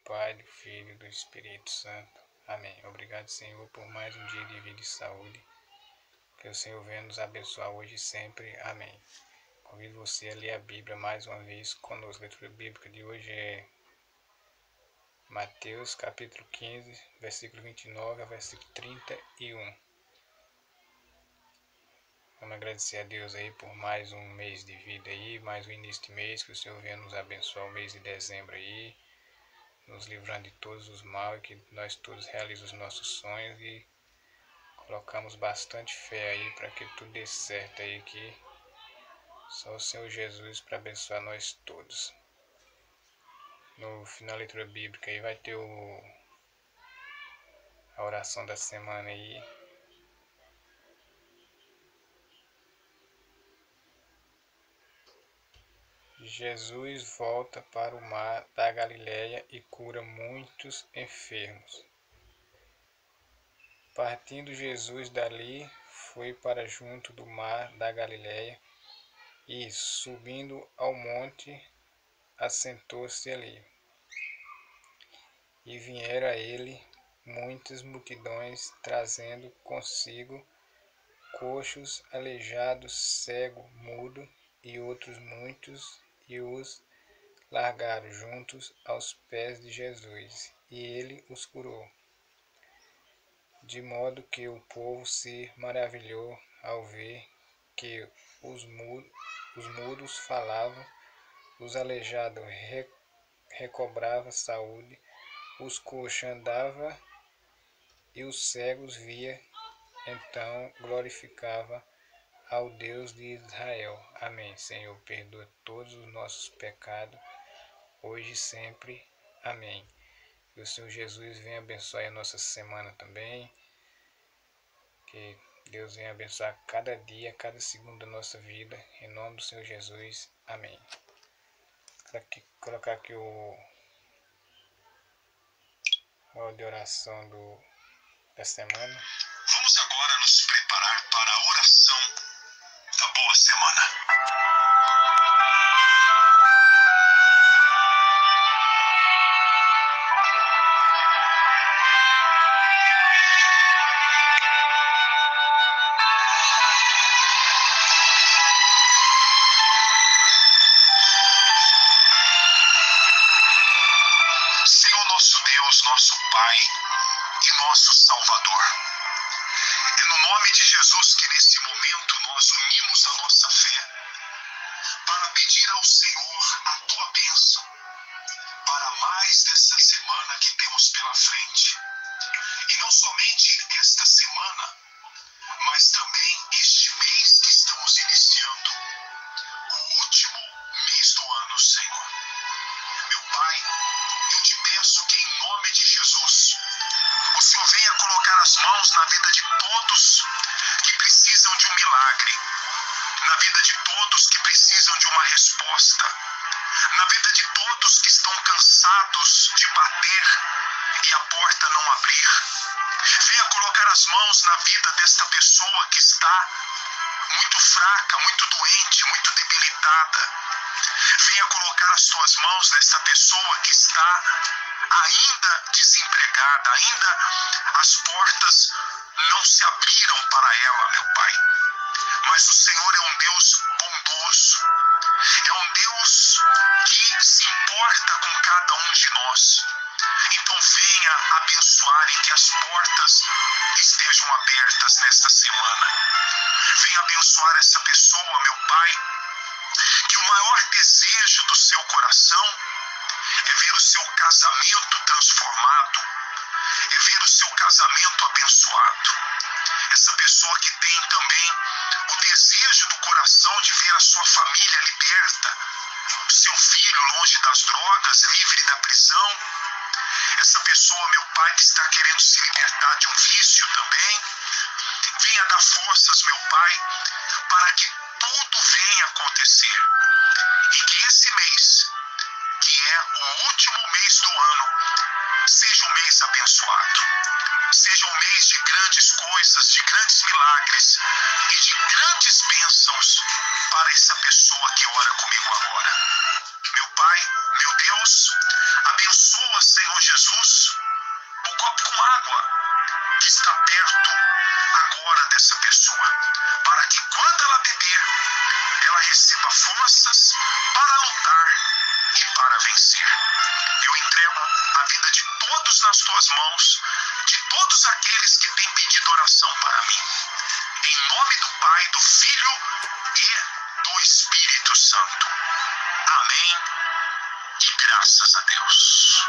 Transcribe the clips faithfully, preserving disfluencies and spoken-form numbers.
Pai, do Filho e do Espírito Santo. Amém. Obrigado, Senhor, por mais um dia de vida e saúde. Que o Senhor venha nos abençoar hoje e sempre. Amém. Convido você a ler a Bíblia mais uma vez conosco. A leitura bíblica de hoje é Mateus, capítulo quinze, versículo vinte e nove a versículo trinta e um. Vamos agradecer a Deus aí por mais um mês de vida aí, mais um início de mês, que o Senhor venha nos abençoar o mês de dezembro aí, nos livrando de todos os males, que nós todos realizamos os nossos sonhos e colocamos bastante fé aí para que tudo dê certo aí, que só o Senhor Jesus para abençoar nós todos. No final da leitura bíblica aí vai ter o, a oração da semana aí. Jesus volta para o mar da Galileia e cura muitos enfermos. Partindo Jesus dali, foi para junto do mar da Galileia e, subindo ao monte, assentou-se ali. E vieram a ele muitas multidões, trazendo consigo coxos, aleijados, cego, mudo e outros muitos, e os largaram juntos aos pés de Jesus, e ele os curou. De modo que o povo se maravilhou ao ver que os mudos, os mudos falavam, os aleijados re, recobravam saúde, os coxos andavam e os cegos via. Então glorificava ao Deus de Israel. Amém. Senhor, perdoa todos os nossos pecados, hoje e sempre. Amém. Que o Senhor Jesus venha abençoar a nossa semana também. Que Deus venha abençoar cada dia, cada segundo da nossa vida. Em nome do Senhor Jesus. Amém. Vou colocar aqui o o de oração do, da semana. Vamos agora nos preparar para a oração da boa semana. Senhor nosso Deus, nosso Pai e nosso Salvador, é no nome de Jesus que nesse momento nós unimos a nossa fé para pedir ao Senhor a tua bênção para mais essa semana que temos pela frente. E não somente esta semana, mas também este mês que estamos iniciando, o último mês do ano, Senhor. Meu Pai, eu te peço que em nome de Jesus, o Senhor venha colocar as mãos na vida de todos que precisam de um milagre, na vida de todos que precisam de uma resposta, na vida de todos que estão cansados de bater e a porta não abrir. Venha colocar as mãos na vida desta pessoa que está muito fraca, muito doente, muito debilitada. Venha colocar as tuas mãos nessa pessoa que está ainda desempregada, ainda as portas não se abriram para ela, meu Pai. Mas o Senhor é um Deus bondoso, é um Deus que se importa com cada um de nós. Então venha abençoar e que as portas estejam abertas nesta semana. Venha abençoar essa pessoa, meu Pai, que o maior desejo do seu coração é ver o seu casamento transformado, é ver o seu casamento abençoado. Essa pessoa que tem também o desejo do coração de ver a sua família liberta, o seu filho longe das drogas, livre da prisão. Essa pessoa, meu Pai, que está querendo se libertar de um vício também, venha dar forças, meu Pai, para que tudo venha acontecer. E que esse mês, que é o último mês do ano, seja um mês abençoado. Seja um mês de grandes coisas, de grandes milagres e de grandes bênçãos para essa pessoa que ora comigo agora. Meu Pai, meu Deus, Abençoa, Senhor Jesus, o copo com água que está perto agora dessa pessoa, para que quando ela beber, ela receba forças para lutar e para vencer. Eu entrego a vida de todos nas tuas mãos, de todos aqueles que têm pedido oração para mim. Em nome do Pai, do Filho e do Espírito Santo. Amém. E graças a Deus.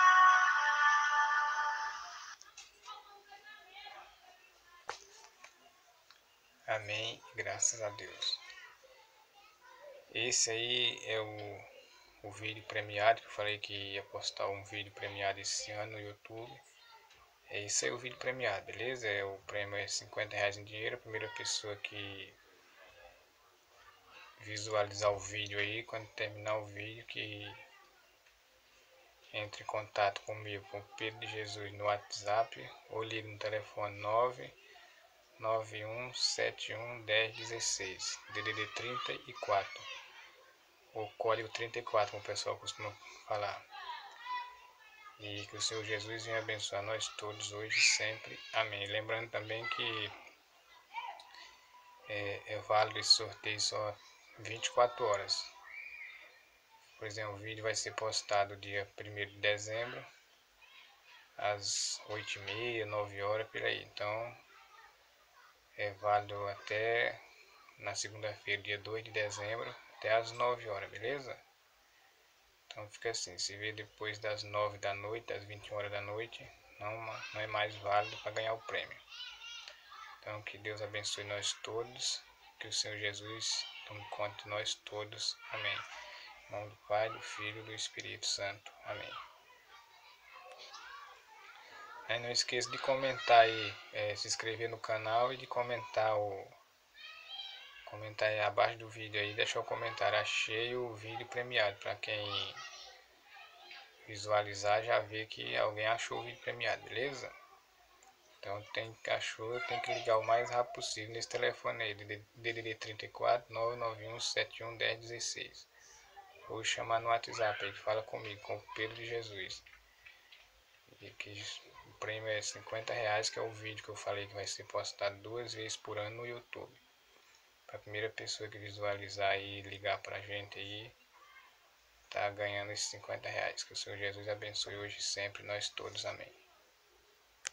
Amém, graças a Deus. Esse aí é o, o vídeo premiado, que eu falei que ia postar um vídeo premiado esse ano no YouTube. É isso aí o vídeo premiado, beleza? É, o prêmio é cinquenta reais em dinheiro. A primeira pessoa que visualizar o vídeo aí, quando terminar o vídeo, que entre em contato comigo, com Pedro de Jesus, no WhatsApp, ou ligue no telefone nove nove um sete um um zero um seis, D D D trinta e quatro, o código trinta e quatro, como o pessoal costuma falar. E que o Senhor Jesus venha abençoar nós todos hoje e sempre. Amém. Lembrando também que é, é válido esse sorteio só vinte e quatro horas. Por exemplo, o vídeo vai ser postado dia primeiro de dezembro, às oito e meia, nove horas, por aí. Então, é válido até na segunda-feira, dia dois de dezembro, até às nove horas, beleza? Então fica assim, se vê depois das nove da noite, das vinte e uma horas da noite, não, não é mais válido para ganhar o prêmio. Então que Deus abençoe nós todos, que o Senhor Jesus tome conta de nós todos. Amém. Em nome do Pai, do Filho e do Espírito Santo. Amém. Aí não esqueça de comentar aí, é, se inscrever no canal e de comentar o comentar aí abaixo do vídeo aí, deixar o comentário. Achei o vídeo premiado, para quem visualizar já ver que alguém achou o vídeo premiado, beleza? Então tem que achou, tem que ligar o mais rápido possível nesse telefone aí, D D D trinta e quatro, nove nove um sete um um zero um seis, ou chamar no WhatsApp aí, fala comigo, com o Pedro de Jesus. E que o prêmio é cinquenta reais, que é o vídeo que eu falei que vai ser postado duas vezes por ano no YouTube. Para a primeira pessoa que visualizar e ligar pra gente aí, tá ganhando esses cinquenta reais. Que o Senhor Jesus abençoe hoje e sempre nós todos. Amém.